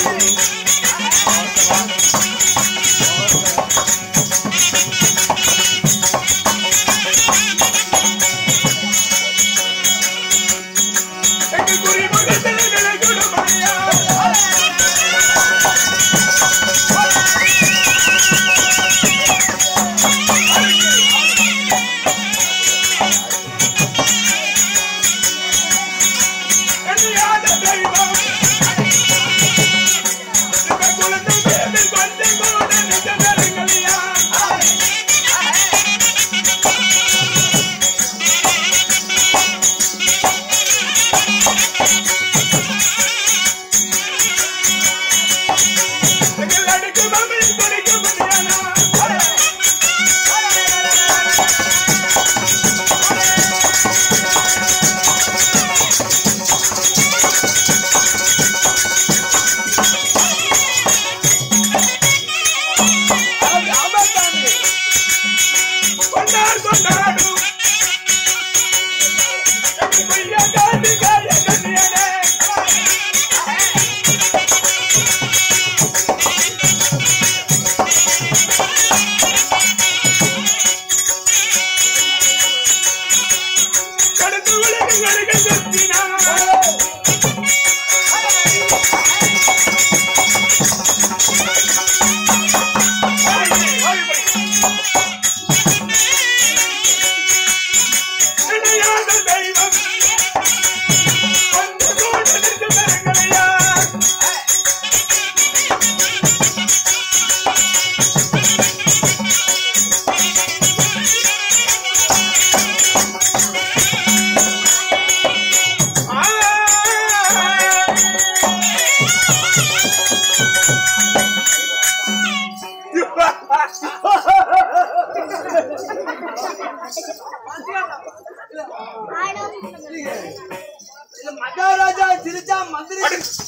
மகாராஜா சிரிச்சா மந்திரி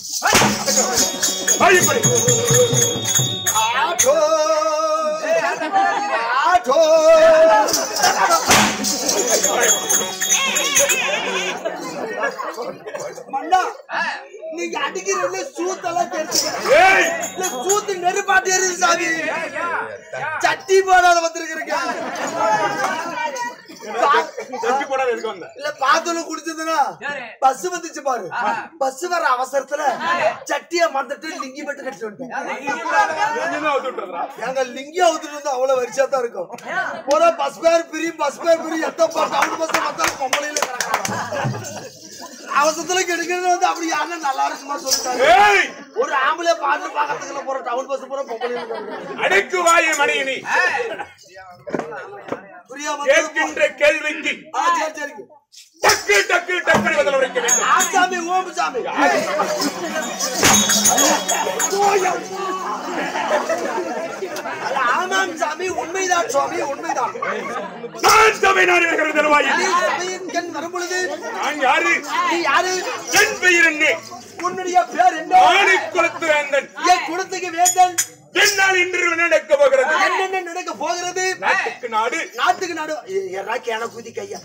மன்னா நீங்க அடிக்கிறதுல சூத்தெல்லாம் தெரிஞ்சுக்க சூத்து நெருப்பாட்டு எரியுது சாமி சட்டி போடாத வந்திருக்கிறீங்க இல்ல பாத்துல குடிச்சதுன்னா பஸ் வந்துச்சு பாரு பஸ் வர அவசரத்துல சட்டிய மறந்துட்டு லிங்கி மட்டும் கட்டிட்டு எங்க லிங்கி அவுத்துட்டு இருந்தா அவ்வளவு வரிசையா தான் இருக்கும் போற பஸ் பேர் பிரி எத்த டவுன் பஸ் மத்தாலும் பொம்பளையில அவசரத்துல கெடுக்கிறது வந்து அப்படி யாரும் நல்லா இருக்குமா சொல்லிட்டாங்க ஒரு ஆம்பளை பாட்டு பாக்கிறதுக்குள்ள போற டவுன் பஸ் போற பொம்பளையில அடக்கு வாயை மணியனி கேட்கின்ற கேள்விக்கு டக்கு டக்கு டக்கு பதில் உரைக்க வேண்டும். ஆசாமி ஓம் சாமி ஆமாம் சாமி உண்மைதான் சுவாமி உண்மைதான். நான் சபை நான் இருக்கிற தருவாயில் கண் வரும்பொழுது நான் யாரு நீ யாரு என் பெயர் என்ன உன்னுடைய பேர் என்ன ஆணி குலத்து வேந்தன் என் குலத்துக்கு வேந்தன் என்னால் இன்று நடக்க போகிறது என்னென்ன நடக்க போகிறது நாட்டுக்கு நாடு எறா கேன குதி கையா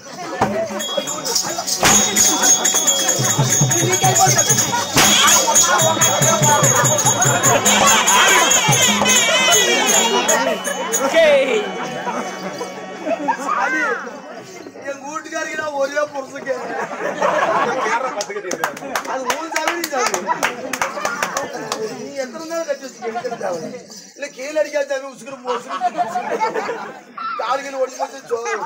என் வீட்டுக்காரிக்கு ஒரே புருஷங்க அது ஊர் சாமி நீ எத்தனை நாள் கட்டி வச்சு இல்ல கீழே அடிக்காத சாமி உசுக்கு கால்கள் ஓடி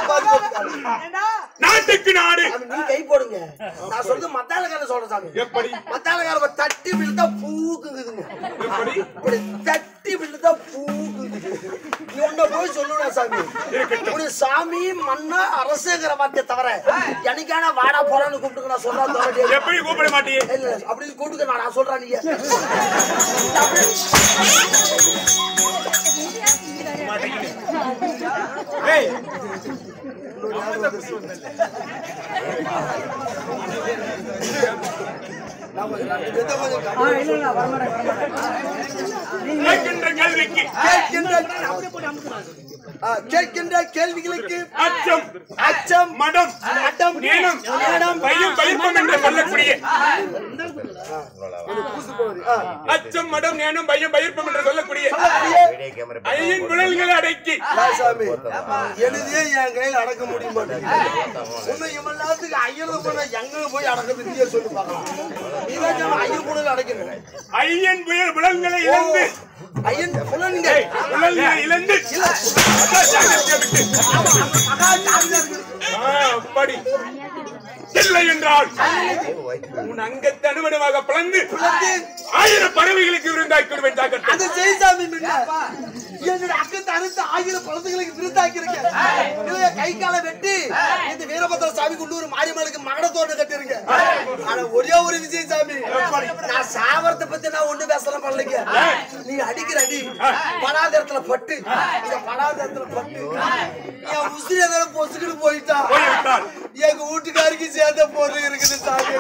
நாட்டுக்கு நாடு நீ கை போடுங்க நான் சொல்றது மத்தாலக்காரன் சொல்றேன் சாமி எப்படி மத்தாலக்கார தட்டி விழுந்தா பூக்குங்குதுங்க தட்டி விழுந்தா பூக்குங்குது நீ உன்ன போய் சொல்லுடா சாமி உடைய சாமி மண்ணா அரசுங்கிற வார்த்தையை தவிர எனக்கான வாடா போறான்னு கூப்பிட்டு நான் சொல்றேன் எப்படி கூப்பிட மாட்டியே இல்ல அப்படி கூப்பிட்டு நான் சொல்றேன் நீங்க கேள்விக்கு கேட்கின்ற கேள்விகளுக்கு அச்சம் அச்சம் மடம் மடம் நேனம் பயம் பயிர்ப்பம் என்று சொல்லக்கூடிய அச்சம் மடம் நேனம் பயம் பயிர்ப்பம் என்று சொல்லக்கூடிய ஐயின் விழல்களை அடக்கி எழுதியே என் கையில் அடக்க முடிய மாட்டேங்குது. உன்னை இவெல்லாத்துக்கு ஐயனுக்கு போன எங்க போய் அடக்கத்துக்கு சொல்லி பார்க்கலாம். இதான் ஐயன் புழல் அடைக்கணும். ஐயன் விழல்களை இழந்து ஐயன் புலன்கள் விழல்களை இழந்து அப்படி இல்லை என்றால் உன் அங்கத்தை அனுமணமாக பிளந்து 1000 பறவைகளுக்கு விருந்தாக்கி விடுவேன். அது ஜெயசாமி என்னோட அக்கத்தை அறுத்து 1000 பழத்துகளுக்கு விருந்தாக்கி இருக்கேன். கை காலை வெட்டி இந்த வீரபத்திர சாமிக்கு உள்ளூர் மாரியம்மனுக்கு மகடத்தோடு கட்டிருங்க. ஆனா ஒரே ஒரு விஜயசாமி, நான் சாவரத்தை பத்தி நான் ஒண்ணு பேசலாம் பண்ணலைங்க. நீ அடிக்கிற அடி படாத இடத்துல பட்டு இத படாத இடத்துல பட்டு என் உசிரி எதாவது பொசுக்கிட்டு போயிட்டா எங்க வீட்டுக்காருக்கு சேர்ந்த பொருள் இருக்குது சாமி.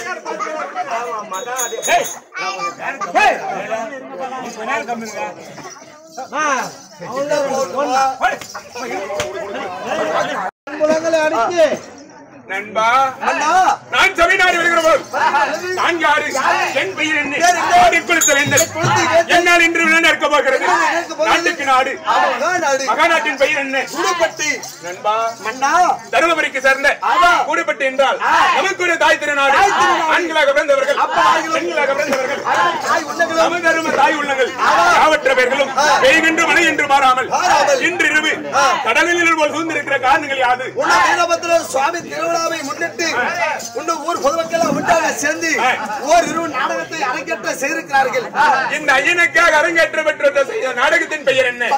நண்பா, நான் சபைநாடு வருகிற போது நான் யாரு, என் பெயர் என்ன, என்னால் இன்று நடக்க போகிறது நாட்டுக்கு நாடு மகாநாட்டின் பெயர் என்ன? நண்பா, தருமபுரிக்கு சேர்ந்த கூடப்பட்டு என்றால் நமக்கு ஒரு தாய் திருநாடு. ஆண்களாக பிறந்தவர்கள் பெண்களாக பிறந்தவர்கள் நமதரும தாய் உள்ளங்கள் யாவற்ற பேர்களும் பெய்கின்ற மழை என்று மாறாமல் இன்று இரவு கடலில் போல் சூழ்ந்திருக்கிற காரணங்கள் யாது? சுவாமி திருவிழாவை முன்னிட்டு ஊர் பொதுமக்கள் ஒன்றாக சேர்ந்து ஓரிரு நாடகத்தை அரங்கேற்ற செய்திருக்கிறார்கள். இந்த ஐயனுக்காக அரங்கேற்ற பெற்ற நாடகத்தின் பெயர் என்ன?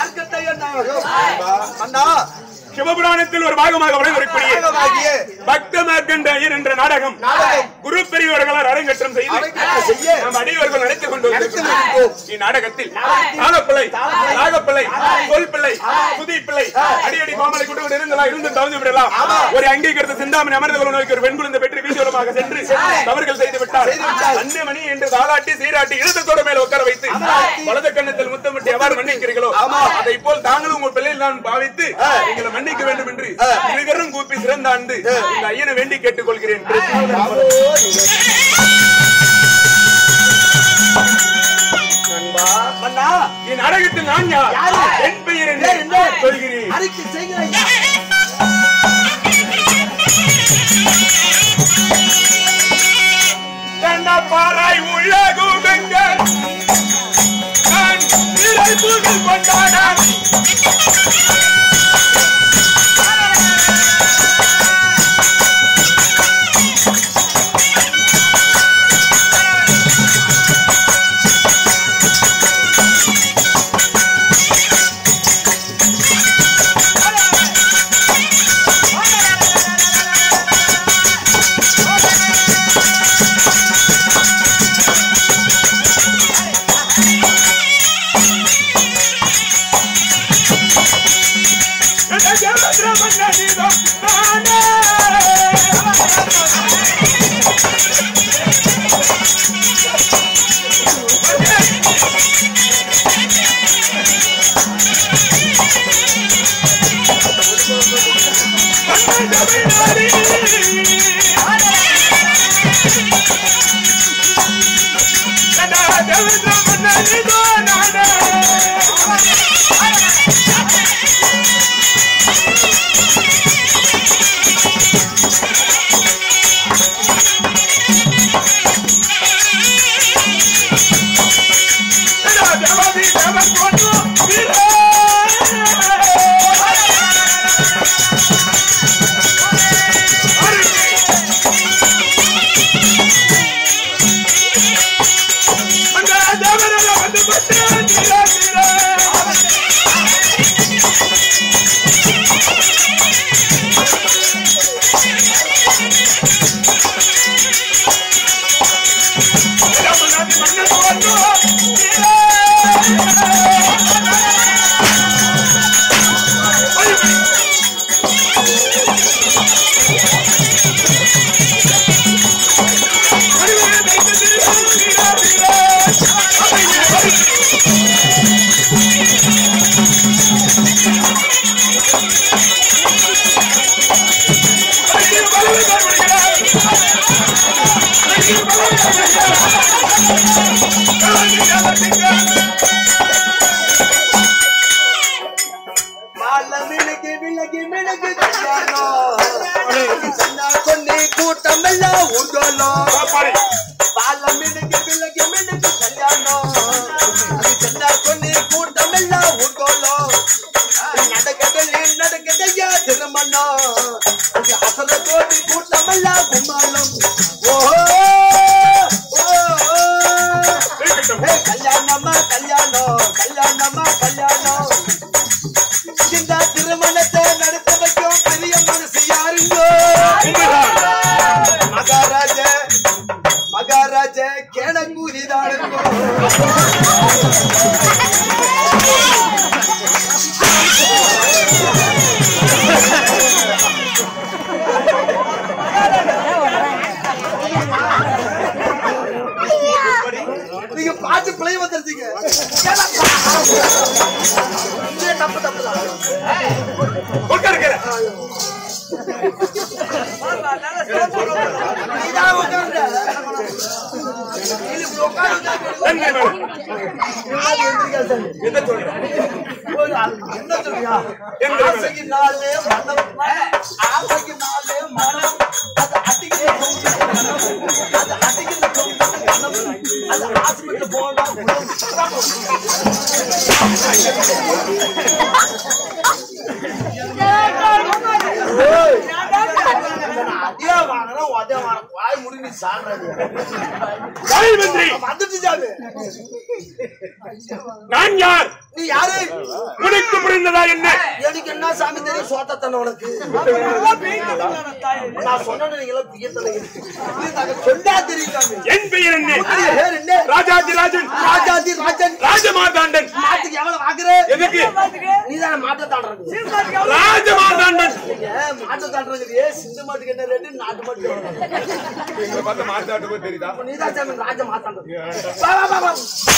சிவபுராணத்தில் ஒரு பாகமாக வரக்கூடிய பக்த மார்க்கண்டேயர் என்ற நாடகம் குரு பெரியவர்களால் அரங்கேற்றம் செய்து நம் அடியவர்கள் நடித்துக் கொண்டு இந்நாடகத்தில் நாகப்பிள்ளை நாகப்பிள்ளை சொல்பிள்ளை சுதிப்பிள்ளை அடியடி கோமலை குடும்பம் இருந்தா இருந்து தவந்து விடலாம். ஒரு அங்கீகரித்த சிந்தாமணி அமர்ந்த நோய்க்கு ஒரு வெண்குழந்தை பெற்று வீசியமாக சென்று தவறுகள் செய்து விட்டார். அன்னை மணி என்று தாளாட்டி சீராட்டி இடத்தோடு மேல உட்கார வைத்து வலது கண்ணத்தில் முத்தமிட்டு எவ்வாறு மன்னிக்கிறீர்களோ அதை போல் தாங்களும் உங்கள் பிள்ளையில் நான் பாவித்து நீங்கள் மன்னிக்க வேண்டும் என்று இருகரும் கூப்பி சிறந்த ஆண்டு இந்த ஐயனை வேண்டி கேட்டுக் கொள்கிறேன். நாடகத்தில் நான் யார், என் பெயர் என்ன சொல்கிறேன். பாராய் உலகுங்கள் நான் புகழ் கொண்டாட மிளகு மிளகு மிளகு கொண்டு கூட்டம் எல்லாம் ஊர்கோலம் பால மிளகு மிளகு மிளகு கல்யாணம் அது சென்னா கொண்டு கூட்டம் எல்லாம் ஊர்கோலம் நடக்கதையா திருமணம் அசர கோடி கூட்டம் எல்லாம் கும்மாளம் கல்யாணமா கல்யாணம் கல்யாணமா கல்யாணம் இந்த திருமணத்தை நடத்த வைக்கும் பெரிய மனசு யாருங்கோ மகாராஜ கேணக்கூதிதானுங்கோ நீங்க பாட்டு பிள்ளை வந்துருச்சீங்க தப்பு தப்பு என்ன சொல்றியா ஆசைக்கு நாளே மனம் அது ஹாஸ்பிட்டல் போனா வாய் முடிஞ்சு சாடுறது நான் யார்? நீ யாரு? உனக்கு புரிந்ததா என்ன? எனக்கு என்ன சாமி தெரியும்? சோத்தத்தனை உனக்கு நான் சொன்ன நீங்களா பியத்தனை சொன்னா தெரியும். என் பெயர் என்ன? என்ன? ராஜாதி ராஜன். ராஜாதி ராஜன். ராஜமார்த்தாண்டன். மாட்டுக்கு எவ்வளவு வாங்குற? எதுக்கு? நீதான மாட்டை தாண்டறது. ராஜமார்த்தாண்டன். மாட்டை தாண்டறது சிந்து மாட்டுக்கு என்ன ரேட்டு? நாட்டு மாட்டுக்கு எங்களை பார்த்து மாட்டாட்டு போய் தெரியுதா? நீதான் சாமி ராஜ மாத்தாண்டது. வா வா வா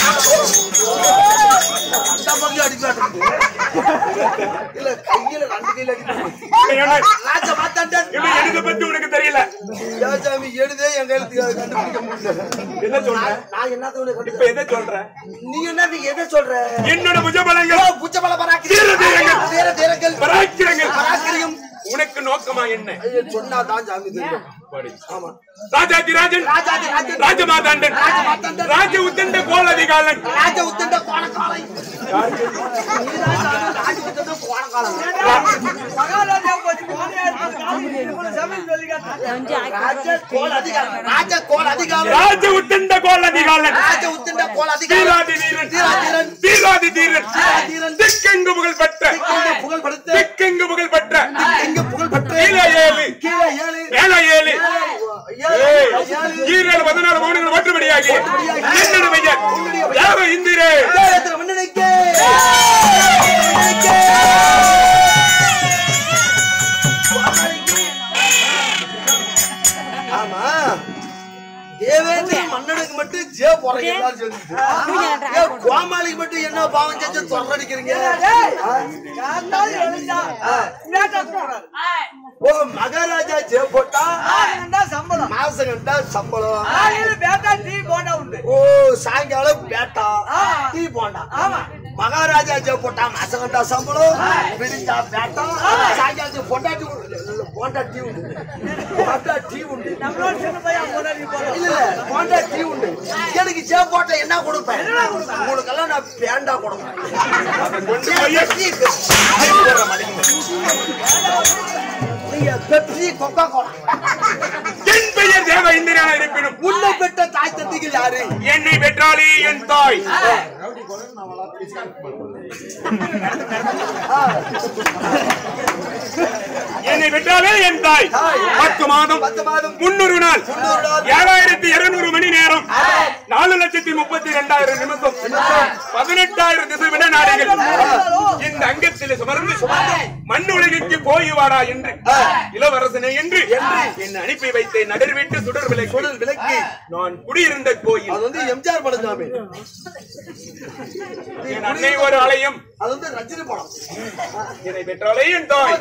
அந்த பக்கம் அடிக்காட்டு இல்ல கையில ரெண்டு கையில அடிக்காட்டு ராஜ மாத்தாண்டன். எனக்கு பத்தி உனக்கு தெரியல. சாமி எடுதே என் கையில கண்டுபிடிக்க முடியல. என்ன சொல்ற? நான் என்னத்த இப்ப எதை சொல்ற? நீ என்ன எதை சொல்ற? என்னோட புஜபலங்கள் புஜபல பராக்கிரங்கள் பராக்கிரியம் உனக்கு நோக்கமா என்ன? சொன்னாதான் சாமி தெரியும். ஆமா ராஜாதி ராஜன். ராஜாதி ராஜன். ராஜமார்த்தாண்டன். ராஜ உத்தண்ட கோலதிகாலன். ராஜ உத்தண்ட கோணக்காலை. ராஜ உத்தண்ட கோணக்காலன். மகாராஜா போய் கோணையா இருக்கு. சமையல் சொல்லிக்காத. ராஜ கோலதிகாலன். ராஜ கோலதிகாலன். ராஜ உத்தண்ட கோலதிகாலன். ராஜ உத்தண்ட கோலதிகாலன். தீராதி தீரன். தீராதி தீரன். திக்கெங்கு புகழ் பெற்ற. திக்கெங்கு புகழ் பெற்ற. கீழே ஏழு. மேலே ஏழு. 14 மௌனங்கள் ஒற்றுபடியாகி என்னுடைய பெயர் தேவ இந்திரே. ஆமா தேவேந்திர மன்னனுக்கு மட்டும் ஜே போறீங்க. கோமாளிக்கு மட்டும் என்ன பாவம் செஞ்சு தொடரடிக்கிறீங்க? ஓ மகாராஜா ஜே போட்டா சம்பளம் மாசம் கண்டா சம்பளம். ஓ சாயங்காலம் பேட்டா டீ போண்டா. மகாராஜா ஜே போட்டா மாசம் கண்டா சம்பளம். விடிஞ்சா பேட்டா சாயங்காலத்துக்கு பொண்டாட்டி போண்டா டீ உண்டு. போண்டா டீ உண்டு. இல்ல போண்டா டீ உண்டு. எனக்கு ஜே போட்டா என்ன கொடுப்பேன்? உங்களுக்கெல்லாம் நான் பேண்டா கொடுப்பேன். பெப்சி கொக்கா கோலா. என் பெயர் தேவ இந்திரனாக இருப்பினும் உன்னை பெற்ற தாய் தந்தைகள் யாரு? என்னை பெற்றாலே என் தாய். என்னை பெற்றாலே என் தாய் 10 மாதம் 300 நாள் 7200 மணி நேரம் 4,32,000 நிமிஷம் 18,000 திசை விட நாடுகள் இந்த அங்கத்தில் சுமர்ந்து மண் உலகிற்கு போய் வாடா என்று இளவரசனை என்று என்னை அனுப்பி வைத்த நடுவிட்டு சுடர் விளக்கி நான் குடியிருந்த கோயில். அது வந்து எம்ஜிஆர் படம் சாமி. என் அன்னை ஒரு ஆலயம். அது வந்து ரஜினி படம். என்னை பெற்றாலே என் தாய்.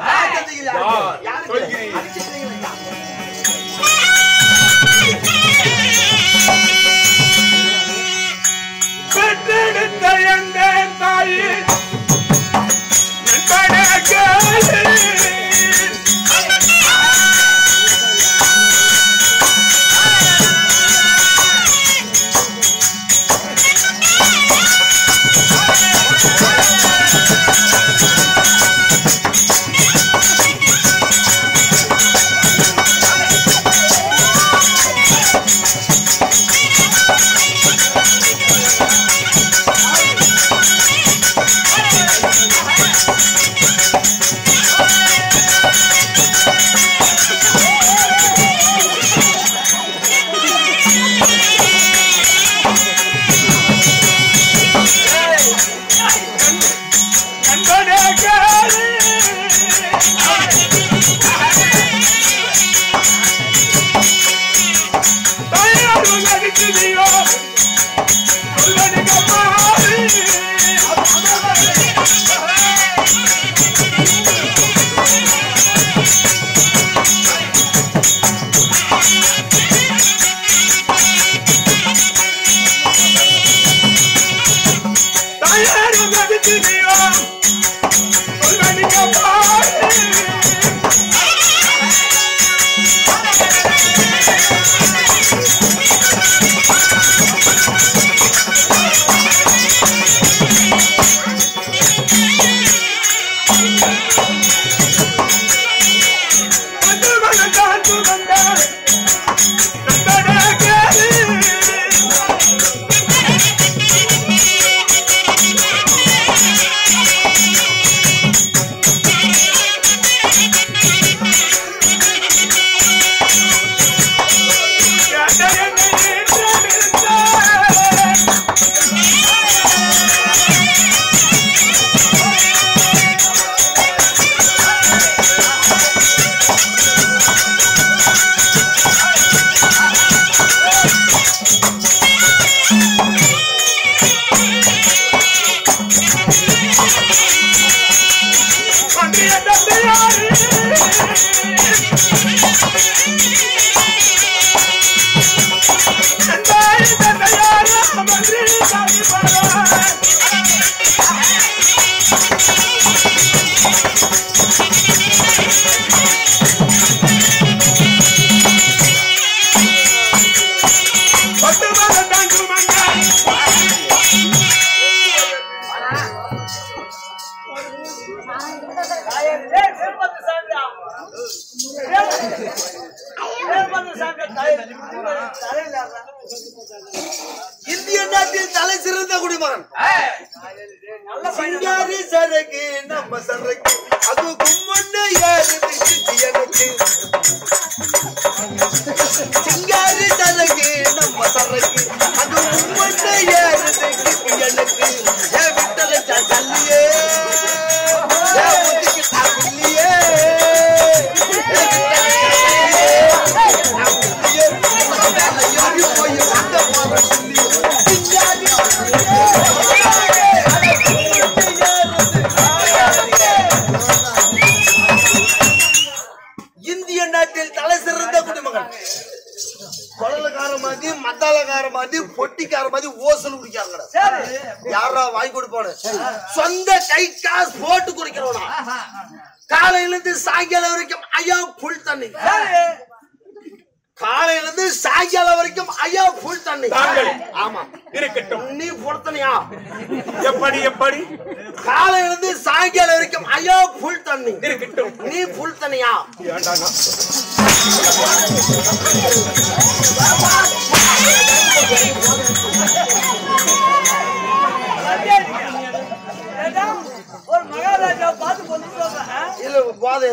இந்திய நாட்டில் தலை சிறந்த குடிமகன் சிங்காரி சரக்கு நம்ம சரக்கு அது கும்மண்ணு எனக்கு சிங்காரி சரக்கு நம்ம சரக்கு அது கும்மண்ணு எனக்கு ஏன் விட்டலை சல்லியே இந்திய நாட்டில் தலை சிறந்த குடிமகன் கொழலக்கார மாதிரி மத்தாலக்கார மாதிரி பொட்டிக்கார மாதிரி ஓசல் குடிக்காங்க யாரா வாங்கி கொடுப்பானு சொந்த கை காசு போட்டு குடிக்கிறவனா காலையில இருந்து சாயங்காலம் வரைக்கும் ஐயா புல் தண்ணி காலையில இருந்து சாயங்காலம் வரைக்கும் ஐயா புல் தண்ணி ஆமா இருக்கட்டும் நீ பொறுத்தனியா எப்படி எப்படி காலையில இருந்து சாயங்காலம் வரைக்கும் ஐயா புல் தண்ணி இருக்கட்டும் நீ புல் தண்ணியா ஒரு மகாராஜா பார்த்து கொண்டு இல்ல வாத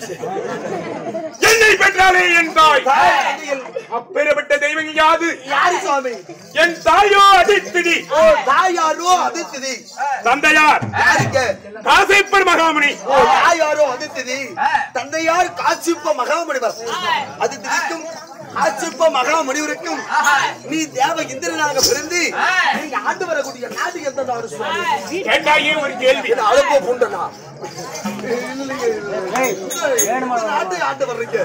என்னை பெற்றாலே என் தாய் அப்பேற்பட்ட தெய்வம் யாது யாரு சுவாமி என் தாயோ அதித்திதி தாயாரோ அதித்திதி தந்தையார் யாருக்கு காசிப்பர் மகாமுனி தாயாரோ அதித்திதி தந்தையார் காசிப்ப மகாமுனிவர் அதித்திதிக்கும் காசிப்ப மகாமுனிவருக்கும் நீ தேவ இந்திரனாக பிறந்து நீங்க ஆண்டு வரக்கூடிய நாடு எந்த நாடு சுவாமி கேட்டாயே ஒரு கேள்வி அழப்போ பூண்டனா நாட்டு ஆண்டு வர்றீங்க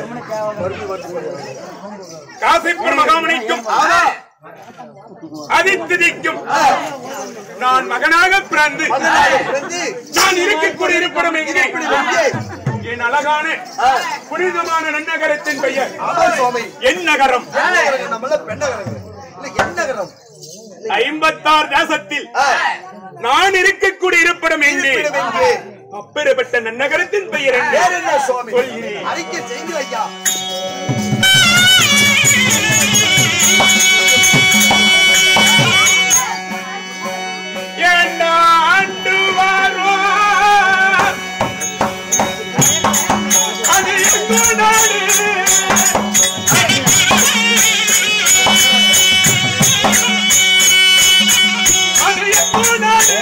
காசிப்பர் மகாமுனிக்கும் அதித்திதிக்கும் நான் மகனாக பிறந்து நான் இருக்கக்கூடிய இருப்பிடம் எங்கே? என் அழகான புனிதமான நன்னகரத்தின் பெயர் என் நகரம். 56 தேசத்தில் நான் இருக்கக்கூடிய இருப்பிடம் எங்கே? அப்பேற்பட்ட நன்னகரத்தின் பெயர் என்ன? சொல்கிறேன். அறிக்கை செய்யுங்கள் ஐயா. ஆண்டு வாரோ அது எங்க நாடு? அது எங்க நாடு?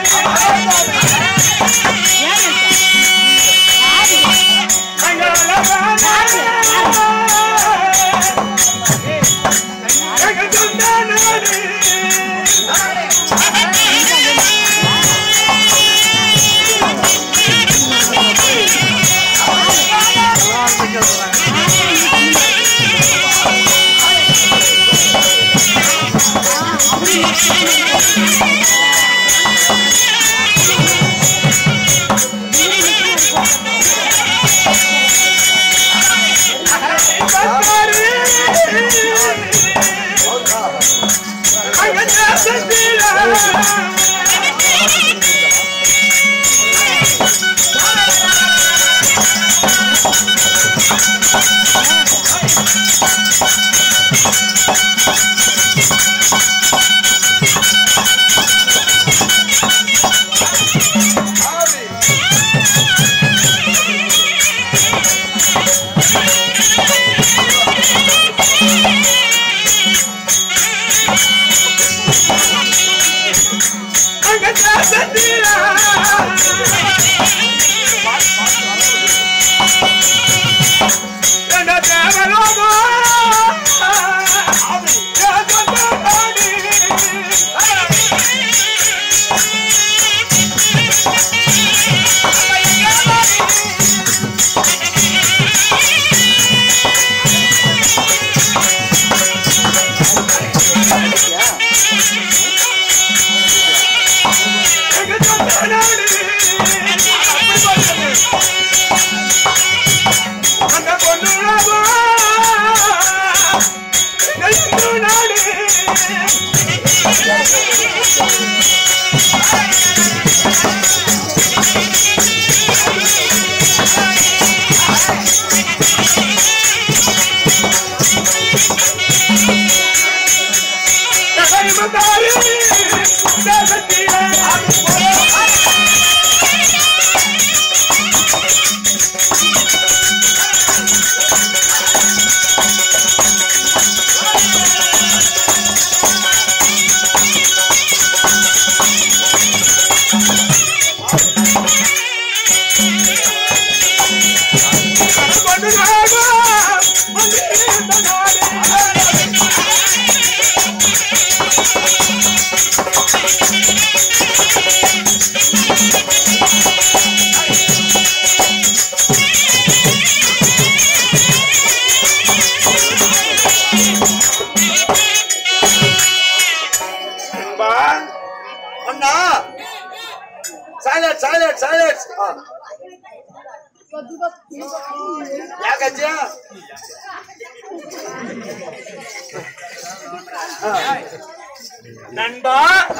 நண்பா,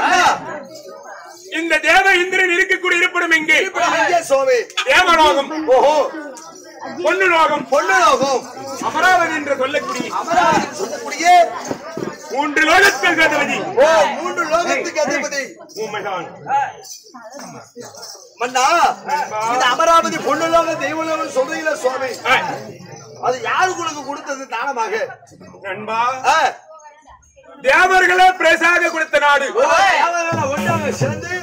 இந்த தேவ இந்திரன் இருக்கக்கூடிய இருப்பிடம் எங்கே? தேவலோகம், பொன்னுலோகம், அமராவதி என்று சொல்லக்கூடிய 3 லோகத்துக்கு அதிபதி. 3 லோகத்துக்கு அதிபதி உண்மைதான் மன்னா. இந்த அமராவதி பொன்னுலோகம் தெய்வலோகம் சொல்றீங்களா சுவாமி? அது யாரு உங்களுக்கு கொடுத்தது தானமாக? நண்பா, தேவர்களே பிரசாத கொடுத்த நாடு. ஒன்றாக சேர்ந்து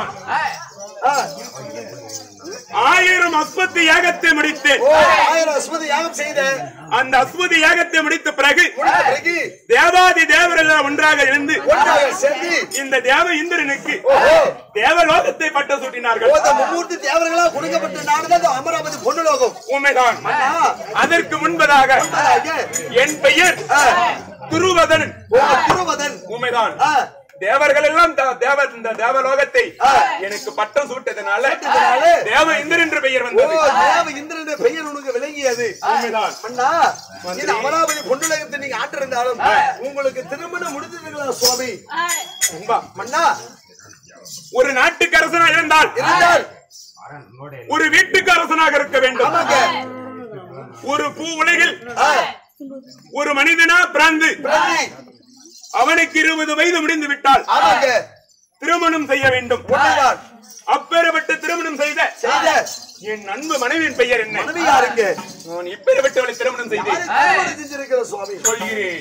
1000 அஸ்வதி யாகத்தை முடித்து 1000 அஸ்வதி யாகம் செய்த அந்த அஸ்வதி யாகத்தை முடித்த பிறகு தேவாதி தேவரெல்லாம் ஒன்றாக இருந்து இந்த தேவ இந்திரனுக்கு தேவலோகத்தை பட்ட சூட்டினார்கள். 3 தேவர்களால் கொடுக்கப்பட்ட நாடுதான் அமராவதி பொன்னுலோகம். உண்மைதான். அதற்கு முன்பதாக என் பெயர் துருவதன். துருவதன். உண்மைதான். தேவர்கள் எல்லாம் இந்த தேவலோகத்தை எனக்கு பட்டம் சூட்டதனால தேவ இந்திரன் என்று பெயர் வந்தது. தேவ இந்திரன் என்ற பெயர் உனக்கு விளங்கியது. அண்ணா, இந்த அமராவதி பொன்னுலகத்தை நீங்க ஆட்டிருந்தாலும் உங்களுக்கு திருமணம் முடிஞ்சிருக்கலாம் சுவாமி. மன்னா, ஒரு நாட்டுக்கு அரசனாக இருந்தால் ஒரு வீட்டுக்கு அரசனாக இருக்க வேண்டும். ஒரு பூ உலகில் ஒரு மனிதனா பிறந்து அவனுக்கு 20 வயது முடிந்து விட்டால் திருமணம் செய்ய வேண்டும். அப்பேற்பட்ட திருமணம் செய்த என் அன்பு மனைவியின் பெயர் என்ன? நான் இப்பேற்பட்டவளை திருமணம் செய்தேன் சொல்கிறேன்.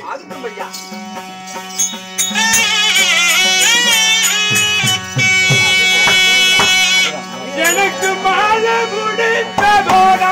எனக்கு மாலை முடித்ததோடா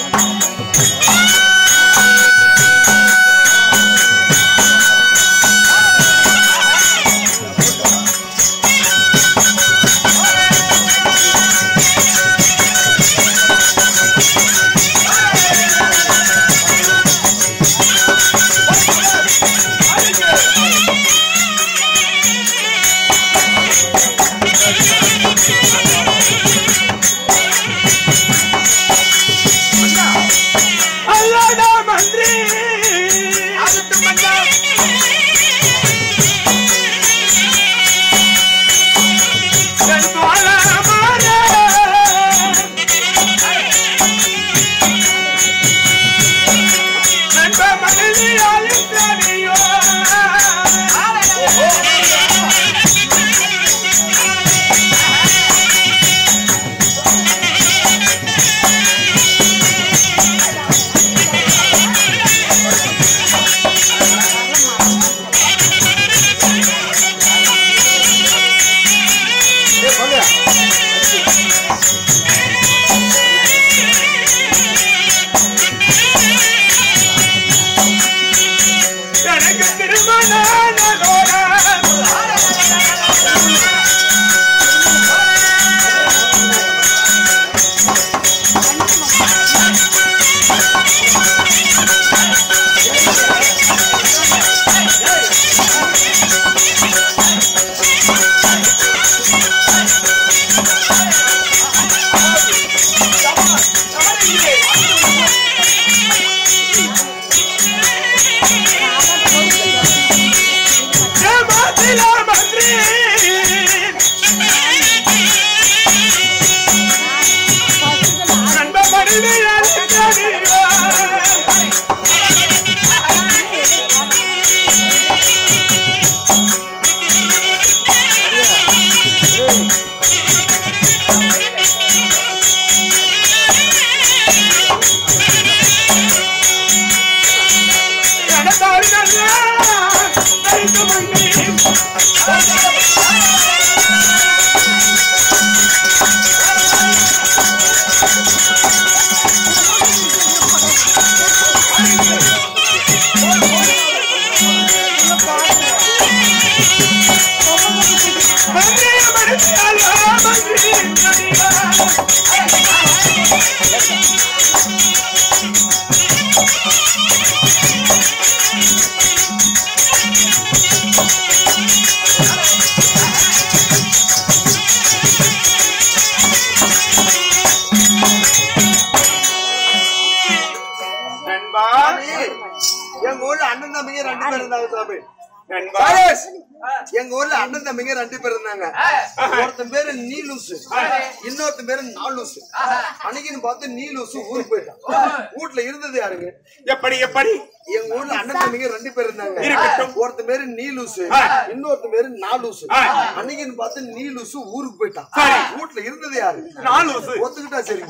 எங்க ஊர்ல அண்ணன் தம்பிங்க 2 பேர் இருந்தாங்க. ஒருத்தன் பேரு நீலூசு, இன்னொருத்தன் பேரு நாலூசு. அன்னைக்குன்னு பார்த்து நீலூசு ஊருக்கு போயிட்டான். வீட்டுல இருந்தது யாருங்க? எப்படி எப்படி எங்க ஊர்ல அண்ணன் தம்பிங்க 2 பேர் இருந்தாங்க. ஒருத்தன் பேரு நீலூசு, இன்னொருத்தன் பேரு நாலூசு. அன்னைக்குன்னு பார்த்து நீலூசு ஊருக்கு போயிட்டான். வீட்டுல இருந்தது யாரு? நாலூசு. ஒத்துக்கிட்டா சரிங்க.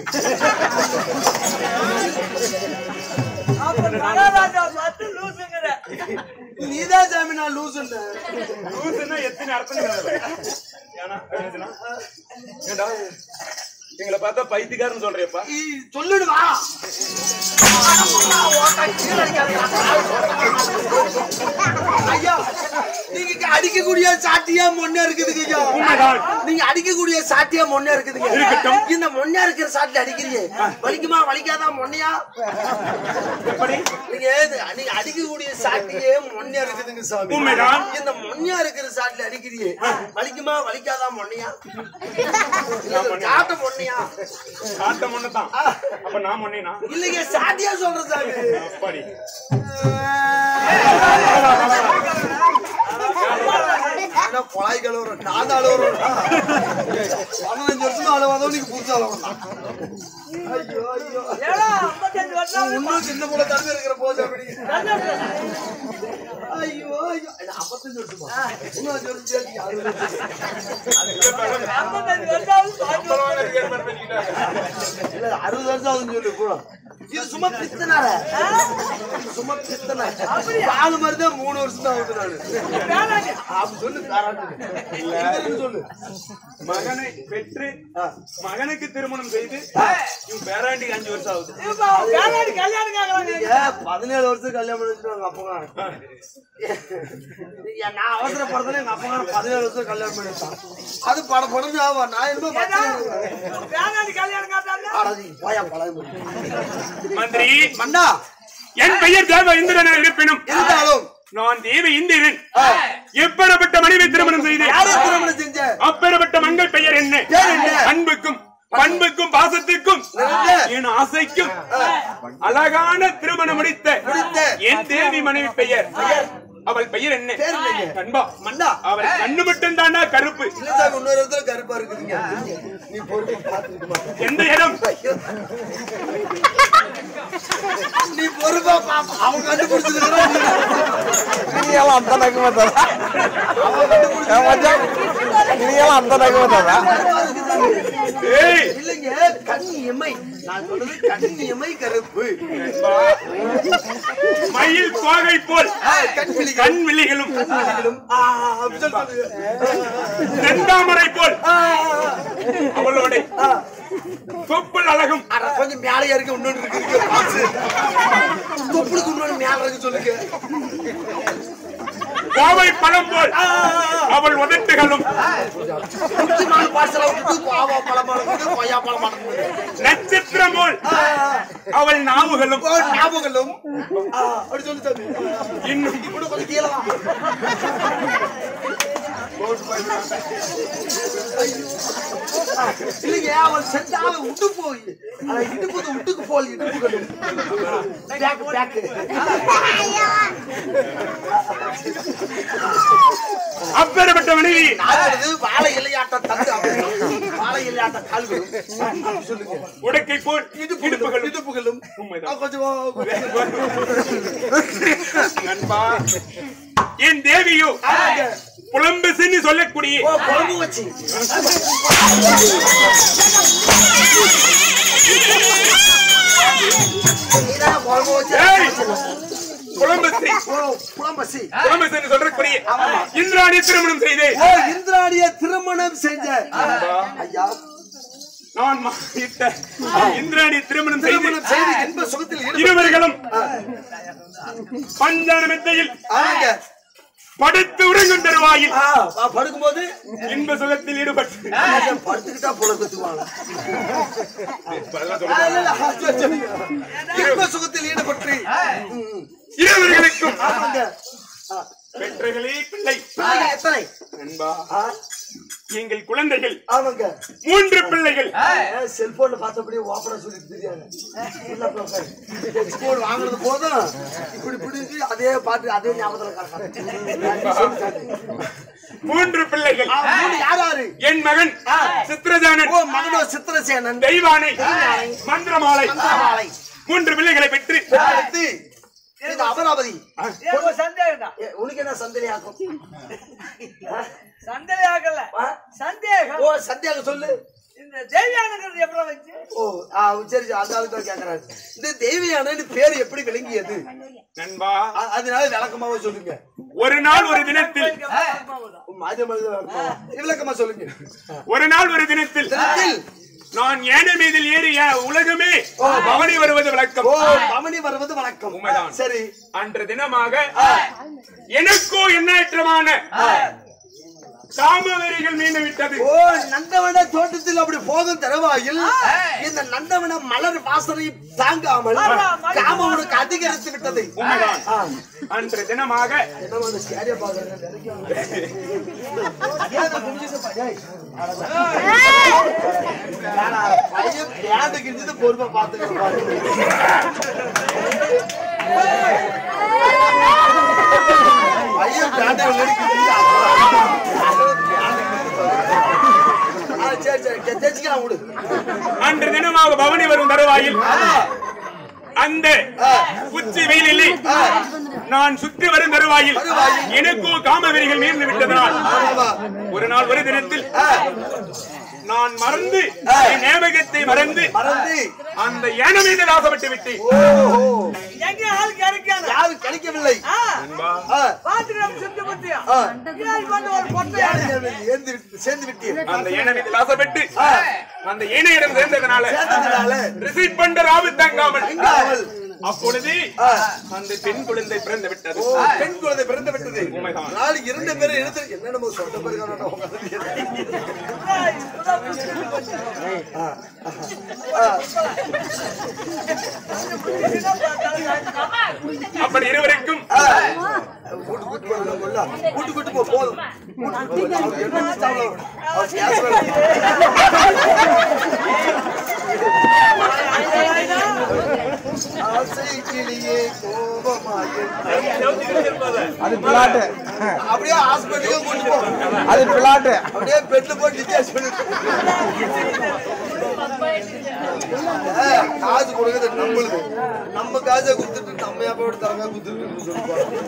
நீதான் சாமி நான் லூசுன்னு. லூசுன்னா எத்தனை அர்த்தம் எங்களை பார்த்தா பைத்தியக்காரன்னு சொல்றியப்பா? சொல்லிடுவா. ஐயா, நீங்க அடிக்கக்கூடிய சாட்டியா மொன்ன இருக்குது. நீங்க அடிக்கக்கூடிய சாட்டியா மொன்னையா இருக்குதுங்க. இந்த மொன்னையா இருக்கிற சாட்டில அடிக்கிறீங்க, வலிக்குமா வலிக்காதா மொன்னையா? நீங்க அடிக்கக்கூடிய சாட்டியே மொன்னையா இருக்குதுங்க சாமி. இந்த மொன்னையா இருக்கிற சாட்டில அடிக்கிறீங்க, வலிக்குமா வலிக்காதா மொன்னையா? காட்ட மொன்னையா? காட்ட மொன்னதான். அப்ப நான் மொன்னைனா இல்லைங்க, சாட்டியா சொல்றேன் சாமி. அப்படி கொலாய் கழுவுறோம், நான் அழுவுறோம். 15 வருஷம் அழுவாதோ நீங்க புதுசா அழுவலாம். ஐயோ ஐயோ, 55 வருஷம் இன்னும் சின்ன போல தடுத்து இருக்கிற போது அப்படி. ஐயோ ஐயோ, 55 வருஷமா? இன்னும் 5 வருஷம் சேர்த்து 60 வருஷம். 55 வருஷம் இல்ல 60 வருஷம் ஆகுதுன்னு சொல்லு கூட. இது சும்மா பித்தனார, சும்மா பித்தனா. பாலு மாதிரி தான் 3 வருஷம் தான் ஆகுது. நானு அப்படி சொல்லு, சொல்லு. மகனை பெற்று மகனுக்கு திருமணம் செய்து இவன் பேராண்டிக்கு 5 வருஷம் ஆகுது. கல்யாணம் 17 வருஷம் கல்யாணம் பண்ணிட்டு எங்க அப்பா நான் அவசரப்படுறதுல எங்க அப்பா 17 வருஷம் கல்யாணம் பண்ணிட்டான். அது படப்படன்னு ஆவா. நான் என்னமோ மந்திரி மன்னா, என் பெயர் தேவ இந்திரன் இருப்பினும் இருந்தாலும் நான் தேவ இந்திரன். எப்பேற்பட்ட மனைவி திருமணம் செய்து திருமணம் செஞ்ச அப்பேற்பட்ட மங்கள் பெயர் என்ன? அன்புக்கும் பண்புக்கும் பாசத்திற்கும் என் ஆசைக்கும் அழகான திருமணம் முடித்த என் தேவி மனைவி பெயர். அவள் பெயர் என்ன? கண்பா மன்னா, அவள் கண்ணு மட்டும் தானா கருப்பு? இல்ல சார், இன்னொரு இடத்துல கருப்பா இருக்குதுங்க. நீ பொறுப்பு பாத்துக்கிட்டுமா? எந்த இடம்? நீ பொறுப்பா பாப்பா. அவங்க கண்டுபிடிச்சிருக்கா அந்த நகை அந்த நகை இல்லைங்க, கண்ணியமை. நான் சொல்றது கண்ணியமை கருப்பு. மயில் தோகை போல் கண் விழிகளும் செந்தாமரை போல் அவளோட தொப்புள் அழகும். கொஞ்சம் மேலையா இருக்கு, இன்னொன்று இருக்கு. தொப்புளுக்கு இன்னொன்று மேல இருக்கு சொல்லுங்க. கோவை பழம் போல் அவள் உதட்டுகளும். முக்கியமான பாசல விட்டு கோவா பழமான கொய்யா பழமான நட்சத்திரம் போல் அவள் நாவுகளும். ஞாபகங்களும் அப்படி சொல்லி தம்பி. இன்னும் இன்னும் கொஞ்சம் கீழே வா. இல்லைங்க, அவள் செஞ்சால விட்டு போய் இடுப்பு விட்டுக்கு போல் இடுப்புகளும் அப்பேற்பட்ட மனைவி வாழை இலையாட்ட தந்து வாழை இலையாட்ட கால்களும் சொல்லுங்க. உடக்கை போல் இடுப்புகளும் இடுப்புகளும் கொஞ்சம் நண்பா, என் தேவியோ புலம்பு சென்னு சொல்லக்கூடிய குழம்பு வச்சு இந்திராணிய திருமணம் செய்து இந்திராணிய திருமணம் செஞ்ச ஐயா, நான் இந்திராணிய திருமணம் செய்து இன்ப சுகத்தில் இருவர்களும் பஞ்சான மெத்தையில் படுத்து உறங்கும் தருவாயில் படுக்கும் போது இன்ப சுகத்தில் ஈடுபட்டு படுத்துக்கிட்டா புலத்துவாங்க. இன்ப சுகத்தில் ஈடுபட்டு இருவர்களுக்கும் பெற்றகளே பிள்ளை எத்தனை நண்பா? எங்கள் குழந்தைகள் ஆமாங்க 3 பிள்ளைகள். செல்போன்ல பார்த்தபடியே ஓபனா சொல்லிட்டு தெரியாது. செல்போன் வாங்குறது போதும் இப்படி பிடிச்சி அதே பாட்டு அதே ஞாபகத்துல 3 பிள்ளைகள். யாராரு? என் மகன் சித்திரஜானன், மகனோ சித்திரசேனன், தெய்வானை, மந்திரமாலை 3 பிள்ளைகளை பெற்று அமராவதி. சந்தேகம் தான். உனக்கு என்ன சந்தேகம்? சந்தேகம் ஆகல, சந்தேகம். ஓ சந்தேகம் சொல்லு. இந்த தேவியானங்கிறது எப்படி வச்சு? ஓ சரி, அந்த ஆளுக்கு கேக்குறாரு. இந்த தேவியான பேர் எப்படி விளங்கியது நண்பா? அதனால விளக்கமாவே சொல்லுங்க. ஒரு நாள் ஒரு தினத்தில் விளக்கமா சொல்லுங்க. ஒரு நாள் ஒரு தினத்தில் நான் ஏனை மீதில் ஏறிய உலகமே பவனி வருவது வழக்கம். பவனி வருவது வழக்கம். உண்மைதான். சரி, அன்று தினமாக எனக்கோ எண்ணற்றமான காமவெறிகள் மீண்டு விட்டது. ஓ, நந்தவன தோட்டத்தில் அப்படி போகும் தருவாயில் இந்த நந்தவன மலர் வாசனை தாங்காமல் காமவனுக்கு அதிகரித்து விட்டது. உண்மைதான். அன்று தினமாக பொறுப்பை பார்த்துக்க அன்று தினமாக பவனி வரும் தருவாயில் அந்த உச்சி வெயிலில் நான் சுற்றி வரும் தருவாயில் எனக்கோ காமவெறிகள் மீண்டு விட்டதனால் ஒரு நாள் ஒரு தினத்தில் நான் மறந்து ஞாபகத்தை மறந்து அந்த யானை மீது ஆசைப்பட்டு விட்டேன். கிடைக்கவில்லை. சேர்ந்து விட்டேன். அந்த யானை மீது ஆசைப்பட்டு அந்த யானையிடம் சேர்ந்ததனால ரிசீவ் பண்ற ஆபத்து தங்காமல் அப்பொழுது அந்த பெண் குழந்தை பிறந்து விட்டது. பெண் குழந்தை பிறந்து விட்டது. நாலு இரண்டு பேரும் எடுத்து என்ன நம்ம சொந்த பிறகு அப்படி இருவருக்கும் கூட்டு போ போதும். அது பிளாட். அப்படியே ஹாஸ்பிட்டலுக்கு கூட்டு போ. அது பிளாட். அப்படியே பெட்ல போட்டு டிஸ்சார்ஜ் பண்ணு. காசு கொடுக்குறது நம்மளுக்கு. நம்ம காசை கொடுத்துட்டு நம்ம அப்போட தரங்க கொடுத்துட்டு சொல்லுவாங்க.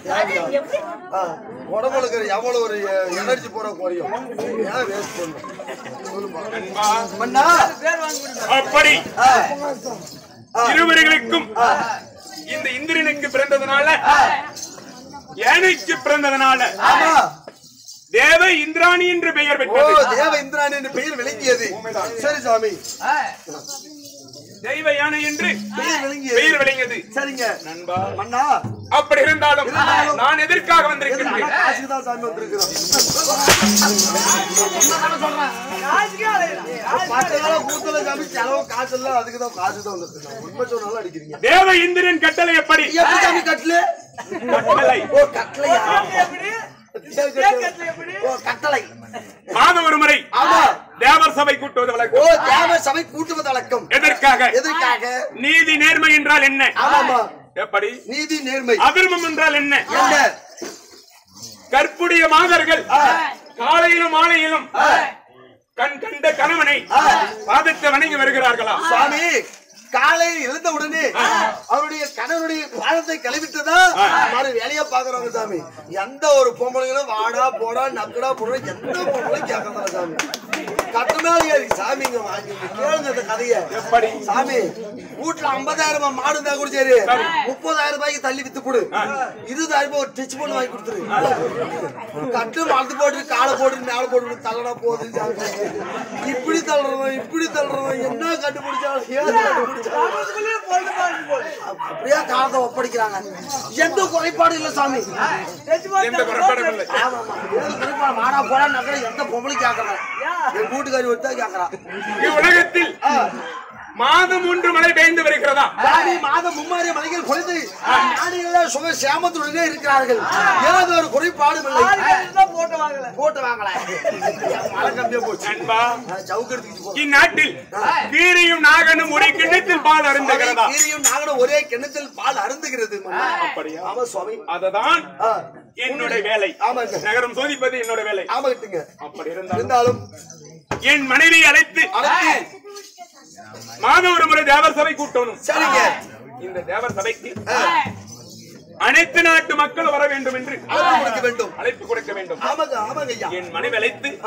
உடம்புல இருக்கிற எவ்வளவு ஒரு எனர்ஜி போற குறையும். ஏன் வேஸ்ட் பண்ணும்? அப்படி இருவர்களுக்கும் இந்த இந்திரனுக்கு பிறந்ததுனால யானைக்கு பிறந்ததுனால தேவ இந்திராணி என்று பெயர் பெற்றது. தேவ இந்திராணி என்று பெயர் விளங்கியது. சரி சாமி. தெய்வ யானை என்று பெயர் விளங்கியது. சரிங்க நண்பா. மன்னா, அப்படி இருந்தாலும் நான் எதற்காக வந்திருக்கிறேன்? காசுதான் சாமி வந்திருக்கிறோம். கூத்தல சாமி செலவு காசு இல்ல, அதுக்குதான் காசுதான் வந்திருக்கோம். உண்மை சொன்னாலும் அடிக்கிறீங்க. தேவ இந்திரன் கட்டளை எப்படி? எப்படி சாமி கட்டளை? கட்டளை. ஓ, கட்டளையா? கட்டளை. மாதம் ஒரு முறை தேவர் சபை கூட்டுவது வழக்கம். ஓ, தேவர் சபை கூட்டுவது வழக்கம். எதற்காக? எதற்காக? நீதி நேர்மை என்றால் என்ன? ஆமாமா. எப்படி? நீதி நேர்மை. அதர்மம் என்றால் என்ன? என்ன? கற்புடைய மாதர்கள் காலையிலும் மாலையிலும் கண் கண்ட கணவனை பாதத்தை வணங்கி வருகிறார்களா? சுவாமி, காலை எழுந்த உடனே அவருடைய கணவனுடைய பாதத்தை கழுவிட்டுதா மறு வேலையா பாக்குறாங்க சாமி. எந்த ஒரு பொம்பளைங்களும் வாடா போடா நக்கடா போடா எந்த பொம்பளையும் கேட்கறாங்க சாமி. கட்டுனாலியாரி சாமிங்க வாங்கி கேளுங்க இந்த கதையை. எப்படி? சாமி, வீட்டுல 50,000 மாடு இருந்தா கூட சரி, 30,000 ரூபாய்க்கு தள்ளி வித்து கொடு. 20,000 ரூபாய் ஒரு டிச் பண்ணி வாங்கி கொடுத்துரு. கட்டு மறந்து போட்டு காலை போட்டு மேல போட்டு தள்ளனா போகுது சாமி. இப்படி தள்ளுறோம் இப்படி தள்ளுறோம், என்ன கண்டுபிடிச்சாலும் ஏன் கண்டுபிடிச்சாலும் அப்படியே காலத்தை ஒப்படைக்கிறாங்க. எந்த குறைபாடு இல்ல சாமி. எந்த குறைபாடும் இல்லை. மாடா போடா நகர எந்த பொம்பளை கேட்கறான், என் வீட்டுக்காரி ஒருத்தா கேட்கறான். உலகத்தில் மாதம் 3 மழை பெய்து வருகிறதா? மாதம் 3 மலைகள் பொழுது ஞானிகள் சுக சேமத்துடனே இருக்கிறார்கள். ஏதோ ஒரு குறைபாடும் இல்லை. போட்டு வாங்கல மழை கம்மியா போச்சு. இந்நாட்டில் கீரியும் நாகனும் ஒரே கிண்ணத்தில் பால் அருந்துகிறதா? கீரியும் நாகனும் ஒரே கிண்ணத்தில் பால் அருந்துகிறது. அப்படியா? ஆமா சுவாமி. அதுதான் என்னுடைய வேலை. ஆமாங்க. நகரம் சோதிப்பது என்னோட வேலை. ஆமாட்டுங்க. அப்படி இருந்தாலும் என் மனைவி அழைத்து மாதம் ஒரு முறை தேவர் சபை கூட்டணும். சரிங்க. இந்த தேவர் சபைக்கு அனைத்து நாட்டு மக்கள் வர வேண்டும் என்று அழைப்பு கொடுக்க வேண்டும். ஆமாங்க. ஆமாங்க. என் மனைவி அழைத்து